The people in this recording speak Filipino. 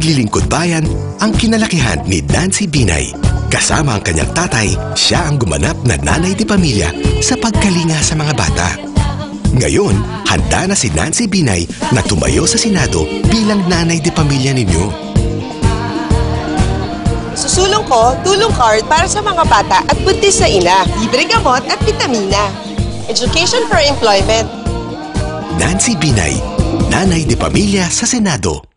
paglilingkod bayan ang kinalakihan ni Nancy Binay. Kasama ang kanyang tatay, siya ang gumanap na nanay de pamilya sa pagkalinga sa mga bata. Ngayon, handa na si Nancy Binay na tumayo sa Senado bilang nanay de pamilya ninyo. Susulong ko, tulong card para sa mga bata at buntis na ina, libre gamot at vitamina. Education for employment. Nancy Binay, nanay de pamilya sa Senado.